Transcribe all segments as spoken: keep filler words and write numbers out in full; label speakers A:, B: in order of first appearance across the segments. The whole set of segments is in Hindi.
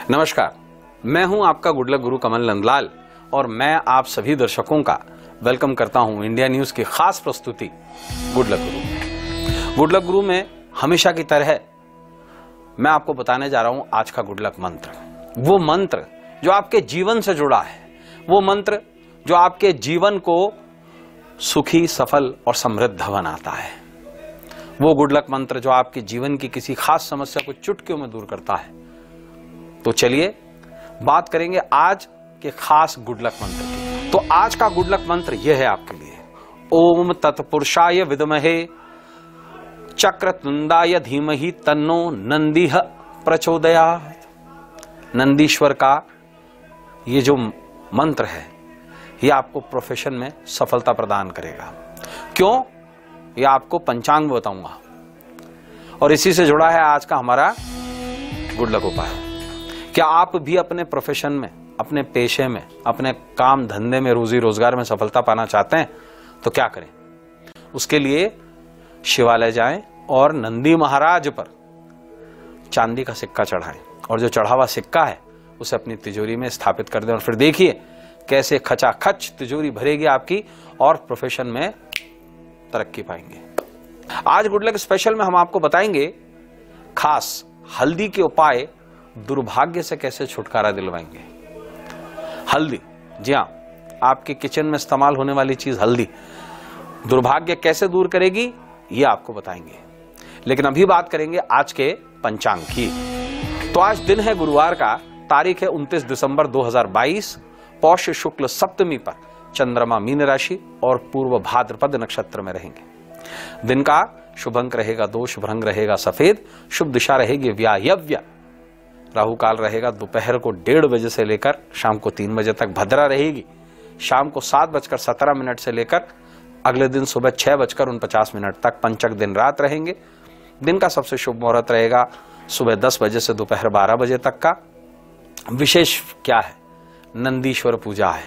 A: नमस्कार, मैं हूं आपका गुड लक गुरु कमल नंदलाल और मैं आप सभी दर्शकों का वेलकम करता हूं इंडिया न्यूज की खास प्रस्तुति गुड लक गुरु में। गुड लक गुरु में हमेशा की तरह मैं आपको बताने जा रहा हूं आज का गुड लक मंत्र, वो मंत्र जो आपके जीवन से जुड़ा है, वो मंत्र जो आपके जीवन को सुखी, सफल और समृद्ध बनाता है, वो गुड लक मंत्र जो आपके जीवन की किसी खास समस्या को चुटकियों में दूर करता है। तो चलिए बात करेंगे आज के खास गुड लक मंत्र की। तो आज का गुड लक मंत्र यह है आपके लिए, ओम तत्पुरुषाय विद्महे चक्रतुंडाय धीमहि तन्नो नंदीः प्रचोदयात्। नंदीश्वर का ये जो मंत्र है ये आपको प्रोफेशन में सफलता प्रदान करेगा। क्यों? ये आपको पंचांग बताऊंगा और इसी से जुड़ा है आज का हमारा गुड लक उपाय। क्या आप भी अपने प्रोफेशन में, अपने पेशे में, अपने काम धंधे में, रोजी रोजगार में सफलता पाना चाहते हैं? तो क्या करें? उसके लिए शिवालय जाएं और नंदी महाराज पर चांदी का सिक्का चढ़ाएं और जो चढ़ा हुआ सिक्का है उसे अपनी तिजोरी में स्थापित कर दें और फिर देखिए कैसे खचाखच तिजोरी भरेगी आपकी और प्रोफेशन में तरक्की पाएंगे। आज गुड लक स्पेशल में हम आपको बताएंगे खास हल्दी के उपाय, दुर्भाग्य से कैसे छुटकारा दिलवाएंगे। हल्दी, जी हाँ, आपके किचन में इस्तेमाल होने वाली चीज हल्दी दुर्भाग्य कैसे दूर करेगी ये आपको बताएंगे। लेकिन अभी बात करेंगे आज के पंचांग की। तो आज दिन है गुरुवार का, तारीख है उनतीस दिसंबर दो हज़ार बाईस, पौष शुक्ल सप्तमी पर चंद्रमा मीन राशि और पूर्व भाद्रपद नक्षत्र में रहेंगे। दिन का शुभ अंक रहेगा दो, शुभ रंग रहेगा सफेद, शुभ दिशा रहेगी व्यायव्य, राहु काल रहेगा दोपहर को डेढ़ बजे से लेकर शाम को तीन बजे तक, भद्रा रहेगी शाम को सात बजकर सत्रह मिनट से लेकर अगले दिन सुबह छह बजकर उनपचास मिनट तक, पंचक दिन रात रहेंगे। दिन का सबसे शुभ मुहूर्त रहेगा सुबह दस बजे से दोपहर बारह बजे तक का। विशेष क्या है? नंदीश्वर पूजा है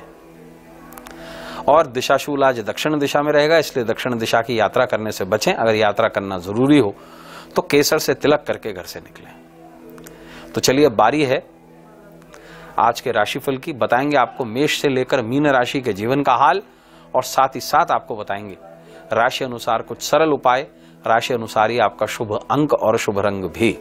A: और दिशाशूल आज दक्षिण दिशा में रहेगा, इसलिए दक्षिण दिशा की यात्रा करने से बचें। अगर यात्रा करना जरूरी हो तो केसर से तिलक करके घर से निकलें। तो चलिए बारी है आज के राशिफल की। बताएंगे आपको मेष से लेकर मीन राशि के जीवन का हाल और साथ ही साथ आपको बताएंगे राशि अनुसार कुछ सरल उपाय, राशि अनुसार ही आपका शुभ अंक और शुभ रंग भी।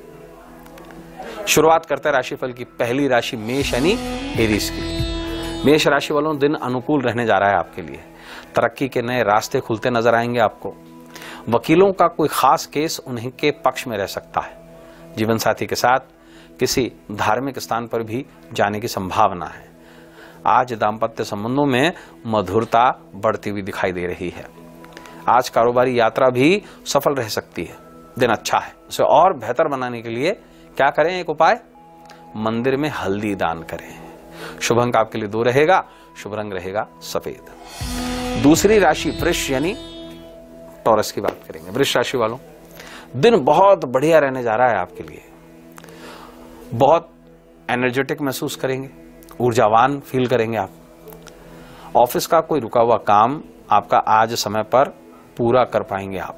A: शुरुआत करते हैं राशिफल की पहली राशि मेष यानी एरीज की। मेष राशि वालों, दिन अनुकूल रहने जा रहा है आपके लिए। तरक्की के नए रास्ते खुलते नजर आएंगे आपको। वकीलों का कोई खास केस उन्हीं के पक्ष में रह सकता है। जीवन साथी के साथ किसी धार्मिक स्थान पर भी जाने की संभावना है। आज दाम्पत्य संबंधों में मधुरता बढ़ती हुई दिखाई दे रही है। आज कारोबारी यात्रा भी सफल रह सकती है। दिन अच्छा है, उसे और बेहतर बनाने के लिए क्या करें? एक उपाय, मंदिर में हल्दी दान करें। शुभ अंक आपके लिए दो रहेगा, शुभ रंग रहेगा सफेद। दूसरी राशि वृष यानी टॉरस की बात करेंगे। वृष राशि वालों, दिन बहुत बढ़िया रहने जा रहा है आपके लिए। बहुत एनर्जेटिक महसूस करेंगे, ऊर्जावान फील करेंगे आप। ऑफिस का कोई रुका हुआ काम आपका आज समय पर पूरा कर पाएंगे आप।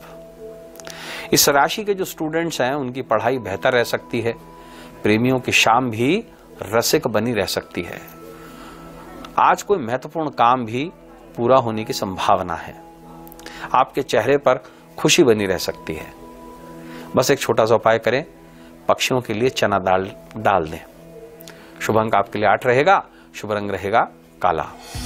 A: इस राशि के जो स्टूडेंट्स हैं उनकी पढ़ाई बेहतर रह सकती है। प्रेमियों की शाम भी रसिक बनी रह सकती है। आज कोई महत्वपूर्ण काम भी पूरा होने की संभावना है। आपके चेहरे पर खुशी बनी रह सकती है। बस एक छोटा सा उपाय करें, पक्षियों के लिए चना दाल डाल दें। शुभ अंक आपके लिए आठ रहेगा, शुभ रंग रहेगा काला।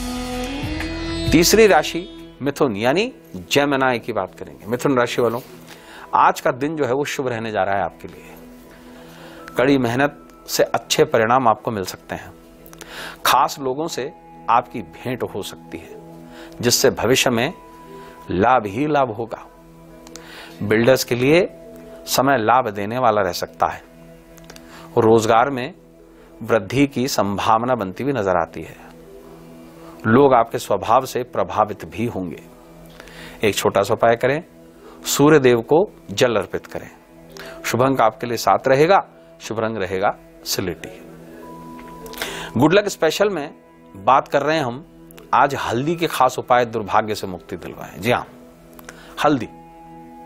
A: तीसरी राशि मिथुन यानी जेमिनी की बात करेंगे। मिथुन राशि वालों, आज का दिन जो है वो शुभ रहने जा रहा है आपके लिए। कड़ी मेहनत से अच्छे परिणाम आपको मिल सकते हैं। खास लोगों से आपकी भेंट हो सकती है जिससे भविष्य में लाभ ही लाभ होगा। बिल्डर्स के लिए समय लाभ देने वाला रह सकता है। रोजगार में वृद्धि की संभावना बनती हुई नजर आती है। लोग आपके स्वभाव से प्रभावित भी होंगे। एक छोटा सा उपाय करें, सूर्य देव को जल अर्पित करें। शुभ अंक आपके लिए सात रहेगा, शुभ रंग रहेगा सिलेटी। गुड लक स्पेशल में बात कर रहे हैं हम आज हल्दी के खास उपाय दुर्भाग्य से मुक्ति दिलवाएं। जी हाँ, हल्दी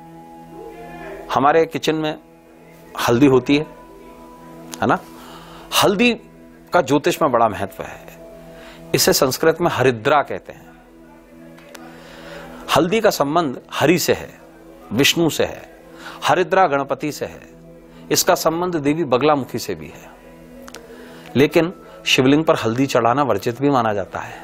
A: हमारे किचन में हल्दी होती है है ना। हल्दी का ज्योतिष में बड़ा महत्व है। इसे संस्कृत में हरिद्रा कहते हैं। हल्दी का संबंध हरि से है, विष्णु से है, हरिद्रा गणपति से है। इसका संबंध देवी बगलामुखी से भी है। लेकिन शिवलिंग पर हल्दी चढ़ाना वर्जित भी माना जाता है।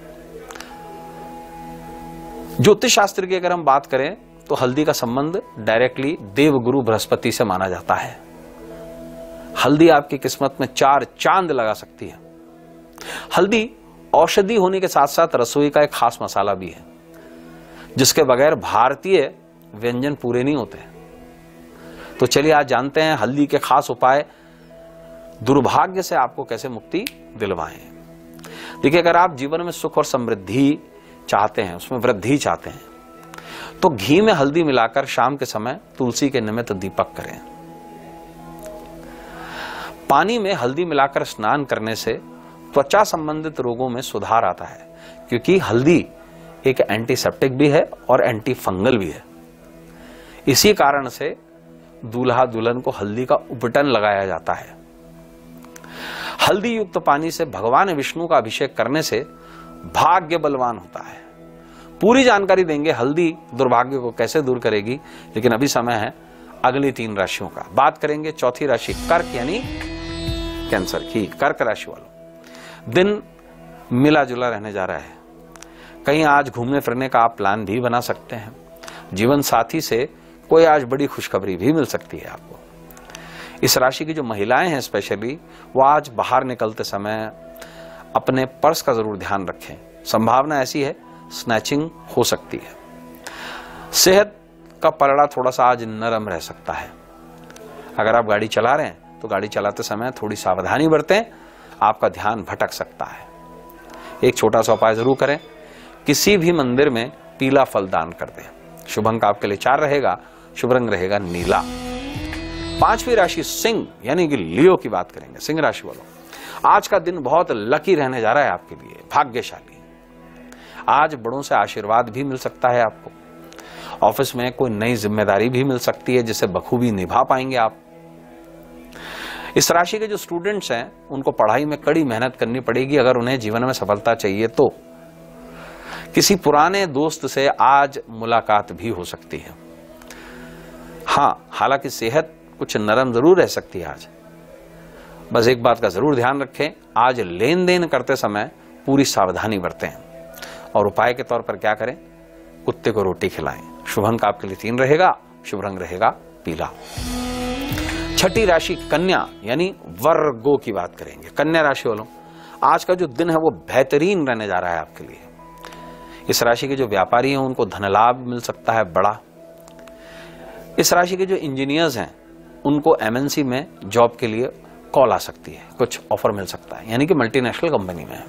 A: ज्योतिष शास्त्र की अगर हम बात करें तो हल्दी का संबंध डायरेक्टली देवगुरु बृहस्पति से माना जाता है। हल्दी आपकी किस्मत में चार चांद लगा सकती है। हल्दी औषधि होने के साथ साथ रसोई का एक खास मसाला भी है, जिसके बगैर भारतीय व्यंजन पूरे नहीं होते। तो चलिए आज जानते हैं हल्दी के खास उपाय, दुर्भाग्य से आपको कैसे मुक्ति दिलवाएं। देखिए, अगर आप जीवन में सुख और समृद्धि चाहते हैं, उसमें वृद्धि चाहते हैं, तो घी में हल्दी मिलाकर शाम के समय तुलसी के निमित्त दीपक करें। पानी में हल्दी मिलाकर स्नान करने से त्वचा संबंधित रोगों में सुधार आता है, क्योंकि हल्दी एक एंटीसेप्टिक भी है और एंटी फंगल भी है। इसी कारण से दूल्हा दुल्हन को हल्दी का उपटन लगाया जाता है। हल्दी युक्त पानी से भगवान विष्णु का अभिषेक करने से भाग्य बलवान होता है। पूरी जानकारी देंगे हल्दी दुर्भाग्य को कैसे दूर करेगी, लेकिन अभी समय है अगली तीन राशियों का। बात करेंगे चौथी राशि कर्क यानी कैंसर की। कर्क राशि वालों, दिन मिला जुला रहने जा रहा है। कहीं आज घूमने फिरने का आप प्लान भी बना सकते हैं। जीवन साथी से कोई आज बड़ी खुशखबरी भी मिल सकती है आपको। इस राशि की जो महिलाएं हैं स्पेशली, वो आज बाहर निकलते समय अपने पर्स का जरूर ध्यान रखें। संभावना ऐसी है स्नैचिंग हो सकती है। सेहत का पलड़ा थोड़ा सा आज नरम रह सकता है। अगर आप गाड़ी चला रहे हैं तो गाड़ी चलाते समय थोड़ी सावधानी बरतें, आपका ध्यान भटक सकता है। एक छोटा सा उपाय जरूर करें, किसी भी मंदिर में पीला फल दान कर दें। शुभ अंक आपके लिए चार रहेगा, शुभ रंग रहेगा नीला। पांचवी राशि सिंह यानी कि लियो की बात करेंगे। सिंह राशि वालों, आज का दिन बहुत लकी रहने जा रहा है आपके लिए, भाग्यशाली। आज बड़ों से आशीर्वाद भी मिल सकता है आपको। ऑफिस में कोई नई जिम्मेदारी भी मिल सकती है जिसे बखूबी निभा पाएंगे आप। इस राशि के जो स्टूडेंट्स हैं उनको पढ़ाई में कड़ी मेहनत करनी पड़ेगी अगर उन्हें जीवन में सफलता चाहिए तो। किसी पुराने दोस्त से आज मुलाकात भी हो सकती है। हाँ, हालांकि सेहत कुछ नरम जरूर रह सकती है आज। बस एक बात का जरूर ध्यान रखें, आज लेन देन करते समय पूरी सावधानी बरतें। और उपाय के तौर पर क्या करें, कुत्ते को रोटी खिलाएं। शुभ अंक आपके लिए तीन रहेगा, शुभ रंग रहेगा पीला। छठी राशि कन्या यानी वर्गो की बात करेंगे। कन्या राशि वालों, आज का जो दिन है वो बेहतरीन रहने जा रहा है आपके लिए। इस राशि के जो व्यापारी हैं उनको धन लाभ मिल सकता है बड़ा। इस राशि के जो इंजीनियर्स हैं उनको एमएनसी में जॉब के लिए कॉल आ सकती है, कुछ ऑफर मिल सकता है, यानी कि मल्टीनेशनल कंपनी में।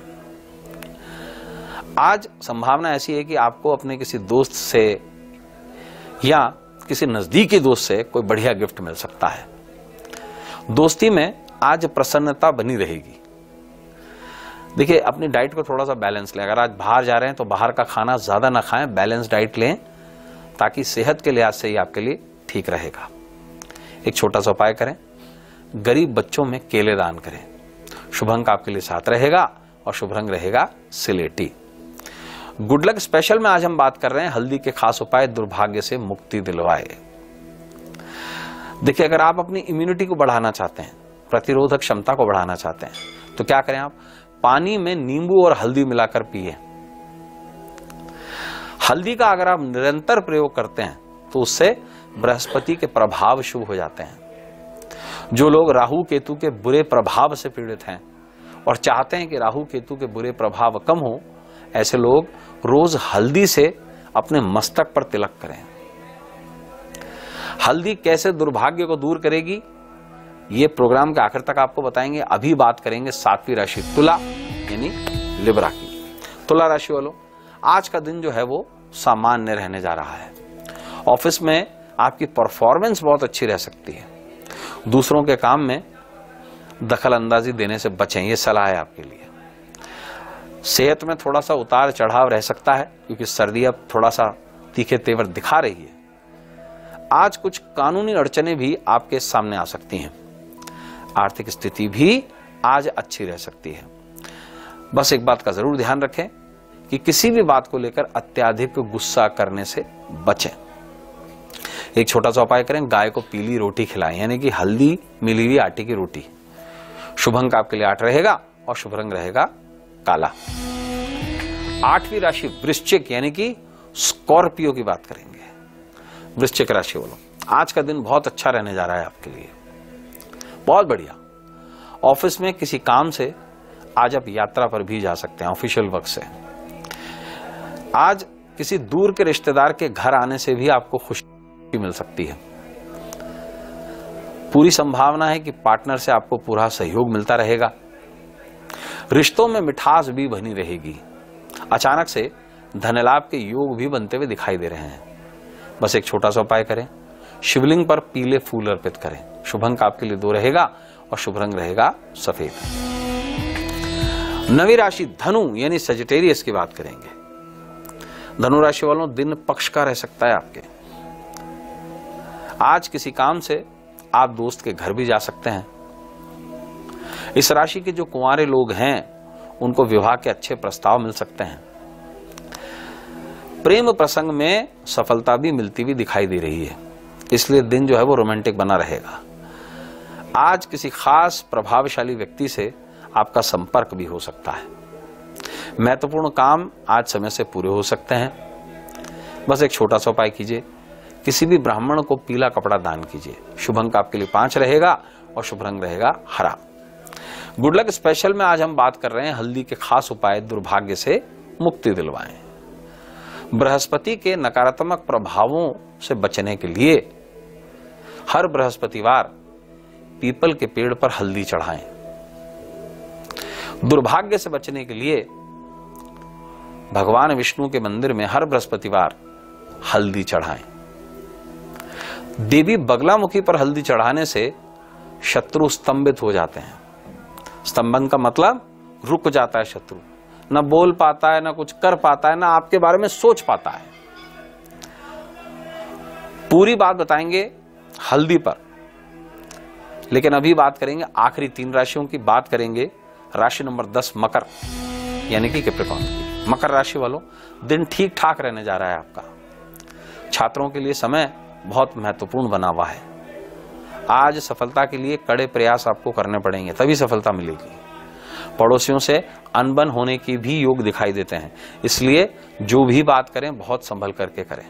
A: आज संभावना ऐसी है कि आपको अपने किसी दोस्त से या किसी नजदीकी दोस्त से कोई बढ़िया गिफ्ट मिल सकता है। दोस्ती में आज प्रसन्नता बनी रहेगी। देखिए, अपनी डाइट को थोड़ा सा बैलेंस लें। अगर आज बाहर जा रहे हैं तो बाहर का खाना ज्यादा ना खाएं, बैलेंस डाइट लें, ताकि सेहत के लिहाज से ही आपके लिए ठीक रहेगा। एक छोटा सा उपाय करें, गरीब बच्चों में केले दान करें। शुभ अंक आपके लिए सात रहेगा और शुभ रंग रहेगा सिलेटी। गुड लक स्पेशल में आज हम बात कर रहे हैं हल्दी के खास उपाय दुर्भाग्य से मुक्ति दिलवाए। देखिए, अगर आप अपनी इम्यूनिटी को बढ़ाना चाहते हैं, प्रतिरोधक क्षमता को बढ़ाना चाहते हैं, तो क्या करें, आप पानी में नींबू और हल्दी मिलाकर पिए। हल्दी का अगर आप निरंतर प्रयोग करते हैं तो उससे बृहस्पति के प्रभाव शुभ हो जाते हैं। जो लोग राहु केतु के बुरे प्रभाव से पीड़ित हैं और चाहते हैं कि राहु केतु के बुरे प्रभाव कम हो, ऐसे लोग रोज हल्दी से अपने मस्तक पर तिलक करें। हल्दी कैसे दुर्भाग्य को दूर करेगी, ये प्रोग्राम के आखिर तक आपको बताएंगे। अभी बात करेंगे सातवीं राशि तुला यानी लिब्रा की। तुला राशि वालों, आज का दिन जो है वो सामान्य रहने जा रहा है। ऑफिस में आपकी परफॉर्मेंस बहुत अच्छी रह सकती है। दूसरों के काम में दखल अंदाजी देने से बचें, ये सलाह है आपके लिए। सेहत में थोड़ा सा उतार चढ़ाव रह सकता है क्योंकि सर्दी अब थोड़ा सा तीखे तेवर दिखा रही है। आज कुछ कानूनी अड़चनें भी आपके सामने आ सकती हैं। आर्थिक स्थिति भी आज अच्छी रह सकती है। बस एक बात का जरूर ध्यान रखें कि किसी भी बात को लेकर अत्यधिक गुस्सा करने से बचें। एक छोटा सा उपाय करें, गाय को पीली रोटी खिलाएं, यानी कि हल्दी मिली हुई आटे की रोटी। शुभ अंक आपके लिए आठ रहेगा और शुभ रंग रहेगा काला। आठवीं राशि वृश्चिक यानी कि स्कॉर्पियो की बात करेंगे। वृश्चिक राशि वालों, आज का दिन बहुत अच्छा रहने जा रहा है आपके लिए, बहुत बढ़िया। ऑफिस में किसी काम से आज आप यात्रा पर भी जा सकते हैं, ऑफिशियल वर्क से। आज किसी दूर के रिश्तेदार के घर आने से भी आपको खुशी मिल सकती है। पूरी संभावना है कि पार्टनर से आपको पूरा सहयोग मिलता रहेगा। रिश्तों में मिठास भी बनी रहेगी। अचानक से धन लाभ के योग भी बनते हुए दिखाई दे रहे हैं। बस एक छोटा सा उपाय करें, शिवलिंग पर पीले फूल अर्पित करें। शुभ अंक आपके लिए दो रहेगा और शुभ रंग रहेगा सफेद। नवी राशि धनु यानी सजिटेरियस की बात करेंगे। धनु राशि वालों, दिन पक्ष का रह सकता है आपके। आज किसी काम से आप दोस्त के घर भी जा सकते हैं। इस राशि के जो कुंवारे लोग हैं उनको विवाह के अच्छे प्रस्ताव मिल सकते हैं। प्रेम प्रसंग में सफलता भी मिलती हुई दिखाई दे रही है, इसलिए दिन जो है वो रोमांटिक बना रहेगा। आज किसी खास प्रभावशाली व्यक्ति से आपका संपर्क भी हो सकता है। महत्वपूर्ण काम आज समय से पूरे हो सकते हैं। बस एक छोटा सा उपाय कीजिए, किसी भी ब्राह्मण को पीला कपड़ा दान कीजिए। शुभ अंक आपके लिए पांच रहेगा और शुभ रंग रहेगा हरा। गुड लक स्पेशल में आज हम बात कर रहे हैं हल्दी के खास उपाय दुर्भाग्य से मुक्ति दिलवाएं। बृहस्पति के नकारात्मक प्रभावों से बचने के लिए हर बृहस्पतिवार पीपल के पेड़ पर हल्दी चढ़ाएं। दुर्भाग्य से बचने के लिए भगवान विष्णु के मंदिर में हर बृहस्पतिवार हल्दी चढ़ाएं। देवी बगलामुखी पर हल्दी चढ़ाने से शत्रु स्तंभित हो जाते हैं। स्तंभन का मतलब रुक जाता है शत्रु, न बोल पाता है, न कुछ कर पाता है, न आपके बारे में सोच पाता है। पूरी बात बताएंगे हल्दी पर, लेकिन अभी बात करेंगे आखिरी तीन राशियों की। बात करेंगे राशि नंबर दस मकर यानी कि कैप्रिकॉर्न की। मकर राशि वालों, दिन ठीक ठाक रहने जा रहा है आपका। छात्रों के लिए समय बहुत महत्वपूर्ण बना हुआ है। आज सफलता के लिए कड़े प्रयास आपको करने पड़ेंगे, तभी सफलता मिलेगी। पड़ोसियों से अनबन होने की भी योग दिखाई देते हैं, इसलिए जो भी बात करें बहुत संभल करके करें।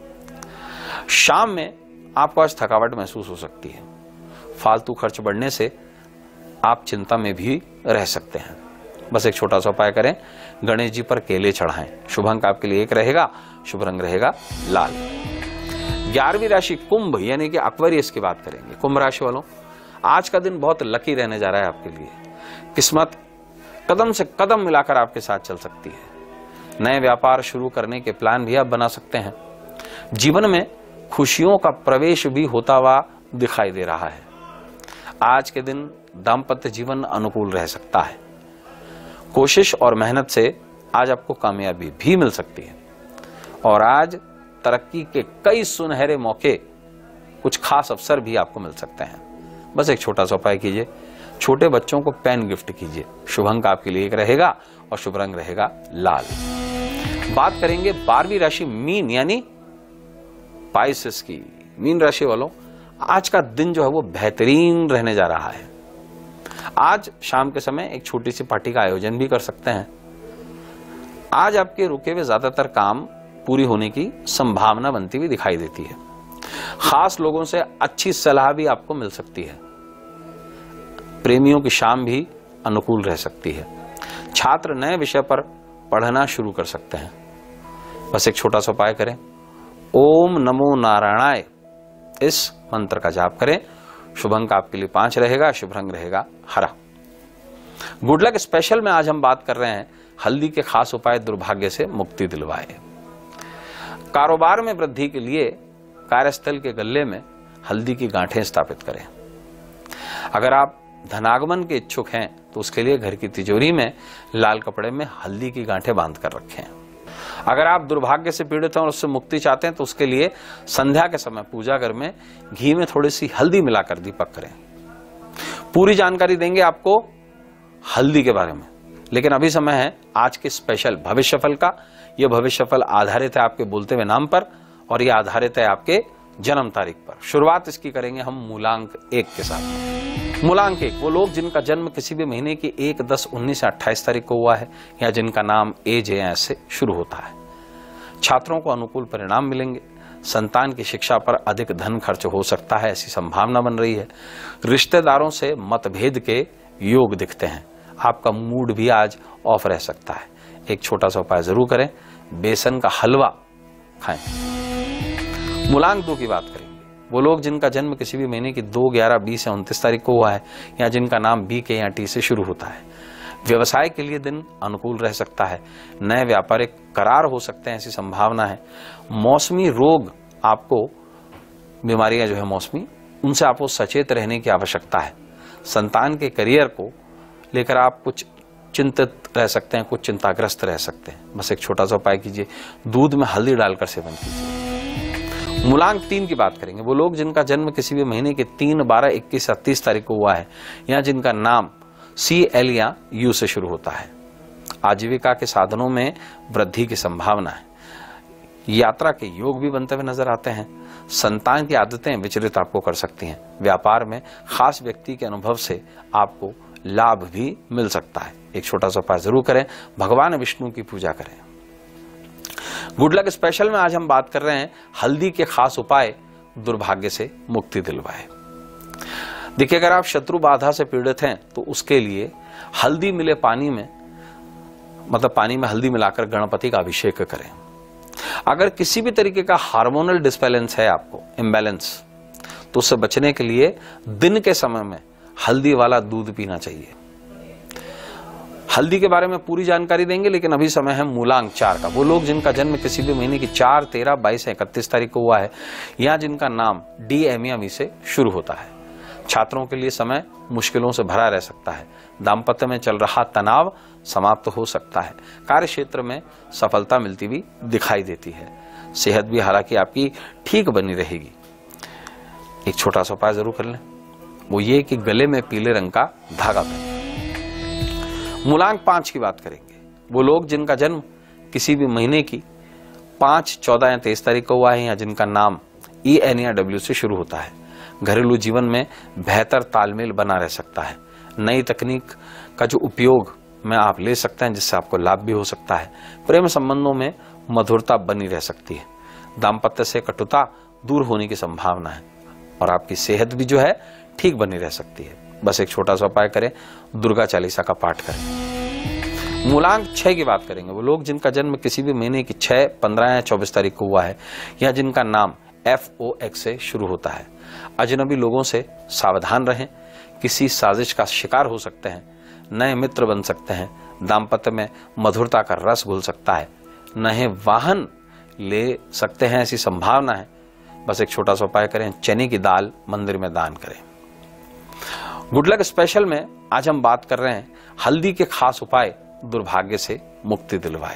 A: शाम में आपको आज थकावट महसूस हो सकती है। फालतू खर्च बढ़ने से आप चिंता में भी रह सकते हैं। बस एक छोटा सा उपाय करें, गणेश जी पर केले चढ़ाएं। शुभ अंक आपके लिए एक रहेगा, शुभ रंग रहेगा लाल। ग्यारहवीं राशि कुंभ यानी कि एक्वेरियस की बात करेंगे। कुंभ राशि वालों, आज का दिन बहुत लकी रहने जा रहा है आपके लिए। किस्मत कदम से कदम मिलाकर आपके साथ चल सकती है। नए व्यापार शुरू करने के प्लान भी आप बना सकते हैं। जीवन में खुशियों का प्रवेश भी होता हुआ दिखाई दे रहा है। आज के दिन दाम्पत्य जीवन अनुकूल रह सकता है। कोशिश और मेहनत से आज आपको कामयाबी भी मिल सकती है और आज तरक्की के कई सुनहरे मौके, कुछ खास अवसर भी आपको मिल सकते हैं। बस एक छोटा सा उपाय कीजिए, छोटे बच्चों को पेन गिफ्ट कीजिए। शुभ अंक आपके लिए एक रहेगा और शुभ रंग रहेगा लाल। बात करेंगे बारहवीं राशि मीन यानी पाइसेस की। मीन राशि वालों, आज का दिन जो है वो बेहतरीन रहने जा रहा है। आज शाम के समय एक छोटी सी पार्टी का आयोजन भी कर सकते हैं। आज आपके रुके हुए ज्यादातर काम पूरी होने की संभावना बनती हुई दिखाई देती है। खास लोगों से अच्छी सलाह भी आपको मिल सकती है। प्रेमियों की शाम भी अनुकूल रह सकती है। छात्र नए विषय पर पढ़ना शुरू कर सकते हैं। बस एक छोटा सा उपाय करें, ओम नमो नारायणाय इस मंत्र का जाप करें। शुभ अंक आपके लिए पांच रहेगा, शुभ रंग रहेगा हरा। गुड लक स्पेशल में आज हम बात कर रहे हैं हल्दी के खास उपाय दुर्भाग्य से मुक्ति दिलवाए। कारोबार में वृद्धि के लिए कार्यस्थल के गल्ले में हल्दी की गांठें स्थापित करें। अगर आप धनागमन के इच्छुक हैं तो उसके लिए घर की तिजोरी में लाल कपड़े में हल्दी की गांठें बांध कर रखें। अगर आप दुर्भाग्य से पीड़ित हैं और उससे मुक्ति चाहते हैं तो उसके लिए संध्या के समय पूजा घर में घी में थोड़ी सी हल्दी मिलाकर दीपक करें। पूरी जानकारी देंगे आपको हल्दी के बारे में। लेकिन अभी समय है आज के स्पेशल भविष्यफल का। यह भविष्यफल आधारित है आपके बोलते हुए नाम पर और यह आधारित है आपके जन्म तारीख पर। शुरुआत इसकी करेंगे हम मूलांक एक के साथ। मूलांक एक, वो लोग जिनका जन्म किसी भी महीने की एक, दस, उन्नीस या अट्ठाईस तारीख को हुआ है या जिनका नाम ए जे एस से शुरू होता है। छात्रों को अनुकूल परिणाम मिलेंगे। संतान की शिक्षा पर अधिक धन खर्च हो सकता है, ऐसी संभावना बन रही है। रिश्तेदारों से मतभेद के योग दिखते हैं। आपका मूड भी आज ऑफ रह सकता है। एक छोटा सा उपाय जरूर करें, बेसन का हलवा खाएं। मूलांक दो की बात करेंगे, वो लोग जिनका जन्म किसी भी महीने की दो, ग्यारह, बीस या उनतीस तारीख को हुआ है या जिनका नाम बी के या टी से शुरू होता है। व्यवसाय के लिए दिन अनुकूल रह सकता है। नए व्यापारिक करार हो सकते हैं, ऐसी संभावना है। मौसमी रोग, आपको बीमारियां जो है मौसमी, उनसे आपको सचेत रहने की आवश्यकता है। संतान के करियर को लेकर आप कुछ चिंतित रह सकते हैं, कुछ चिंताग्रस्त रह सकते हैं। बस एक छोटा सा उपाय कीजिए, दूध में हल्दी डालकर सेवन कीजिए। मूलांक तीन की बात करेंगे, वो लोग जिनका जन्म किसी भी महीने के तीन, बारह, इक्कीस, तीस तारीख को हुआ है या जिनका नाम सी, एल या यू से शुरू होता है। आजीविका के साधनों में वृद्धि की संभावना है। यात्रा के योग भी बनते हुए नजर आते हैं। संतान की आदतें विचलित आपको कर सकती हैं। व्यापार में खास व्यक्ति के अनुभव से आपको लाभ भी मिल सकता है। एक छोटा सा उपाय जरूर करें, भगवान विष्णु की पूजा करें। गुड लक स्पेशल में आज हम बात कर रहे हैं हल्दी के खास उपाय दुर्भाग्य से मुक्ति दिलवाए। देखिए, अगर आप शत्रु बाधा से पीड़ित हैं तो उसके लिए हल्दी मिले पानी में, मतलब पानी में हल्दी मिलाकर गणपति का अभिषेक करें। अगर किसी भी तरीके का हार्मोनल डिसबैलेंस है आपको, इम्बैलेंस, तो उससे बचने के लिए दिन के समय में हल्दी वाला दूध पीना चाहिए। हल्दी के बारे में पूरी जानकारी देंगे, लेकिन अभी समय है मूलांक चार का। वो लोग जिनका जन्म किसी भी महीने की चार, तेरह, बाईस या इकतीस तारीख को हुआ है या जिनका नाम डी, एम या वी से शुरू होता है। छात्रों के लिए समय मुश्किलों से भरा रह सकता है। दाम्पत्य में चल रहा तनाव समाप्त हो सकता है। कार्य क्षेत्र में सफलता मिलती हुई दिखाई देती है। सेहत भी हालांकि आपकी ठीक बनी रहेगी। एक छोटा सा उपाय जरूर कर लें, वो ये कि गले में पीले रंग का धागा पहनें। मूलांक पांच की बात करेंगे, वो लोग जिनका जन्म किसी भी महीने की पांच, चौदह या तेईस तारीख को हुआ है या जिनका नाम ई, एन या डब्ल्यू से शुरू होता है। घरेलू जीवन में बेहतर तालमेल बना रह सकता है। नई तकनीक का जो उपयोग में आप ले सकते हैं, जिससे आपको लाभ भी हो सकता है। प्रेम संबंधों में मधुरता बनी रह सकती है। दाम्पत्य से कटुता दूर होने की संभावना है और आपकी सेहत भी जो है ठीक बनी रह सकती है। बस एक छोटा सा उपाय करें, दुर्गा चालीसा का पाठ करें। मूलांक छह की बात करेंगे, वो लोग जिनका जन्म किसी भी महीने की छह, पंद्रह या चौबीस तारीख को हुआ है या जिनका नाम एफ ओ एक्स से शुरू होता है। अजनबी लोगों से सावधान रहें, किसी साजिश का शिकार हो सकते हैं। नए मित्र बन सकते हैं। दाम्पत्य में मधुरता का रस घुल सकता है। नए वाहन ले सकते हैं, ऐसी संभावना है। बस एक छोटा सा उपाय करें, चने की दाल मंदिर में दान करें। गुड लक स्पेशल में आज हम बात कर रहे हैं हल्दी के खास उपाय दुर्भाग्य से मुक्ति दिलवाए।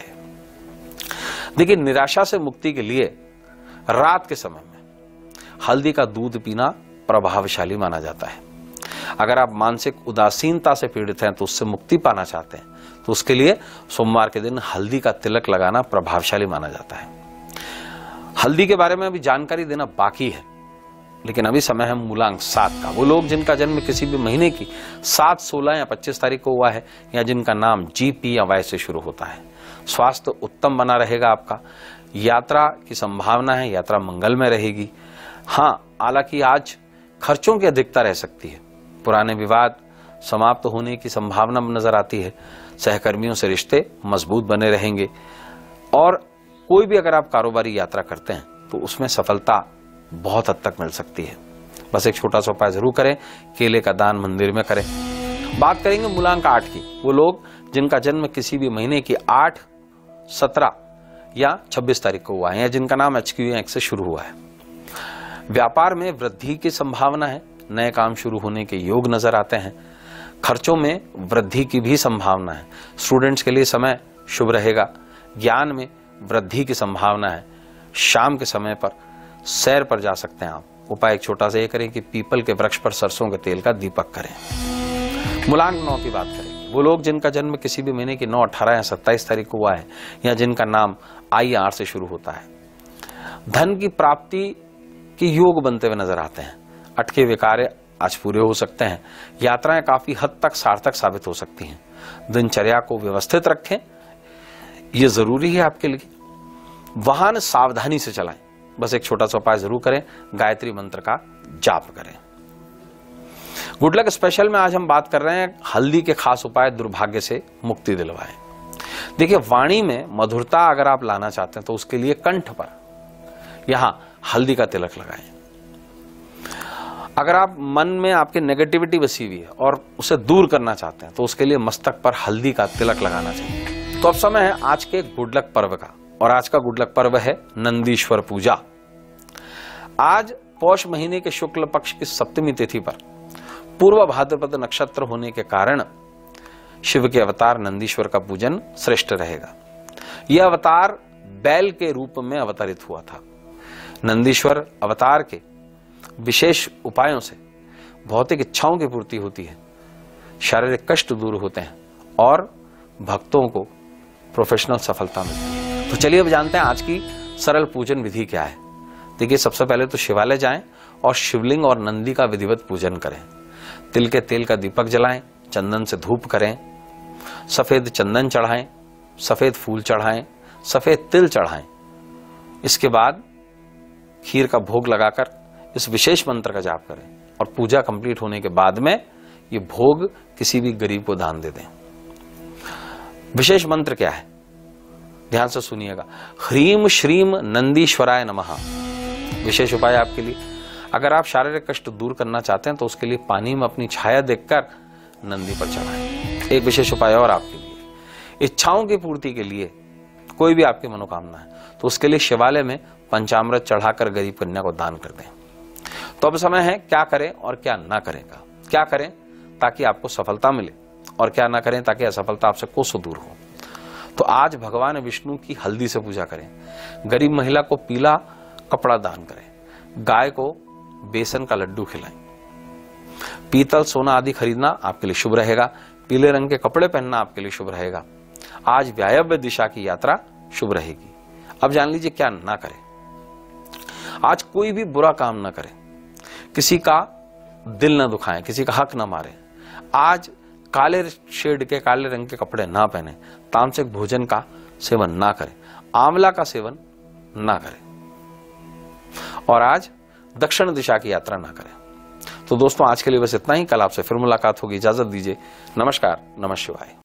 A: देखिए, निराशा से मुक्ति के लिए रात के समय में हल्दी का दूध पीना प्रभावशाली माना जाता है। अगर आप मानसिक उदासीनता से पीड़ित हैं तो उससे मुक्ति पाना चाहते हैं तो उसके लिए सोमवार के दिन हल्दी का तिलक लगाना प्रभावशाली माना जाता है। हल्दी के बारे में अभी जानकारी देना बाकी है, लेकिन अभी समय है मूलांक सात का। वो लोग जिनका जन्म किसी भी महीने की सात, सोलह या पच्चीस तारीख को हुआ है या जिनका नाम जी, पी या वाई से शुरू होता है। स्वास्थ्य उत्तम बना रहेगा आपका। यात्रा की संभावना है, यात्रा मंगल में रहेगी। हाँ, हालांकि आज खर्चों की अधिकता रह सकती है। पुराने विवाद समाप्त होने की संभावना नजर आती है। सहकर्मियों से रिश्ते मजबूत बने रहेंगे और कोई भी अगर आप कारोबारी यात्रा करते हैं तो उसमें सफलता बहुत हद तक मिल सकती है। बस एक छोटा सा उपाय जरूर करें, केले का दान मंदिर में करें। बात करेंगे मूलांक आठ की। वो लोग जिनका जन्म किसी भी महीने की आठ, सत्रह या छब्बीस तारीख को हुआ है या जिनका नाम एच क्यू एक्स से शुरू हुआ है। व्यापार में वृद्धि की संभावना है। नए काम शुरू होने के योग नजर आते हैं। खर्चों में वृद्धि की भी संभावना है। स्टूडेंट्स के लिए समय शुभ रहेगा। ज्ञान में वृद्धि की संभावना है। शाम के समय पर सैर पर जा सकते हैं आप। उपाय एक छोटा सा ये करें कि पीपल के वृक्ष पर सरसों के तेल का दीपक करें। मूलांक नौ की बात करें। नहीं। वो लोग जिनका जन्म किसी भी महीने की नौ, अठारह या सत्ताईस तारीख को हुआ है, या जिनका नाम आई आर से शुरू होता है, धन की प्राप्ति के योग बनते हुए नजर आते हैं। अटके हुए कार्य आज पूरे हो सकते हैं। यात्राएं काफी हद तक सार्थक साबित हो सकती हैं। दिनचर्या को व्यवस्थित रखें, यह जरूरी है आपके लिए। वाहन सावधानी से चलाएं, बस एक छोटा सा उपाय जरूर करें, गायत्री मंत्र का जाप करें। गुड लक स्पेशल में आज हम बात कर रहे हैं हल्दी के खास उपाय दुर्भाग्य से मुक्ति दिलवाएं। देखिए, वाणी में मधुरता अगर आप लाना चाहते हैं तो उसके लिए कंठ पर यहां हल्दी का तिलक लगाएं। अगर आप मन में आपके नेगेटिविटी बसी हुई है और उसे दूर करना चाहते हैं तो उसके लिए मस्तक पर हल्दी का तिलक लगाना चाहिए। तो अब समय है आज के गुड लक पर्व का, और आज का गुड लक पर्व है नंदीश्वर पूजा। आज पौष महीने के शुक्ल पक्ष की सप्तमी तिथि पर पूर्व भाद्रपद नक्षत्र होने के कारण शिव के अवतार नंदीश्वर का पूजन श्रेष्ठ रहेगा। यह अवतार बैल के रूप में अवतरित हुआ था। नंदीश्वर अवतार के विशेष उपायों से भौतिक इच्छाओं की पूर्ति होती है, शारीरिक कष्ट दूर होते हैं और भक्तों को प्रोफेशनल सफलता मिलती है। तो चलिए अब जानते हैं आज की सरल पूजन विधि क्या है। देखिए, सबसे पहले तो शिवालय जाएं और शिवलिंग और नंदी का विधिवत पूजन करें। तिल के तेल का दीपक जलाएं, चंदन से धूप करें, सफेद चंदन चढ़ाएं, सफेद फूल चढ़ाएं, सफेद तिल चढ़ाएं। इसके बाद खीर का भोग लगाकर इस विशेष मंत्र का जाप करें और पूजा कंप्लीट होने के बाद में ये भोग किसी भी गरीब को दान दे दें। विशेष मंत्र क्या है, ध्यान से सुनिएगा। ह्रीम श्रीम नंदीश्वराय नमः। विशेष उपाय आपके लिए, अगर आप शारीरिक कष्ट दूर करना चाहते हैं तो उसके लिए पानी में अपनी छाया देखकर नंदी पर चढ़ाएं। एक विशेष उपाय और आपके लिए, इच्छाओं की पूर्ति के लिए कोई भी आपकी मनोकामना है तो उसके लिए शिवालय में पंचामृत चढ़ाकर गरीब कन्या को दान कर दें। तो अब समय है क्या करें और क्या ना करें का। क्या करें ताकि आपको सफलता मिले, और क्या ना करें ताकि असफलता आपसे कोसों दूर हो। तो आज भगवान विष्णु की हल्दी से पूजा करें, गरीब महिला को पीला कपड़ा दान करें, गाय को बेसन का लड्डू खिलाएं। पीतल सोना आदि खरीदना आपके लिए शुभ रहेगा। पीले रंग के कपड़े पहनना आपके लिए शुभ रहेगा। आज वायव्य दिशा की यात्रा शुभ रहेगी। अब जान लीजिए क्या ना करें। आज कोई भी बुरा काम ना करें, किसी का दिल ना दुखाएं, किसी का हक ना मारें। आज काले शेड के काले रंग के कपड़े ना पहने, तामसिक भोजन का सेवन ना करें, आंवला का सेवन ना करें, और आज दक्षिण दिशा की यात्रा ना करें। तो दोस्तों, आज के लिए बस इतना ही। कल आपसे फिर मुलाकात होगी। इजाजत दीजिए। नमस्कार, नमः शिवाय।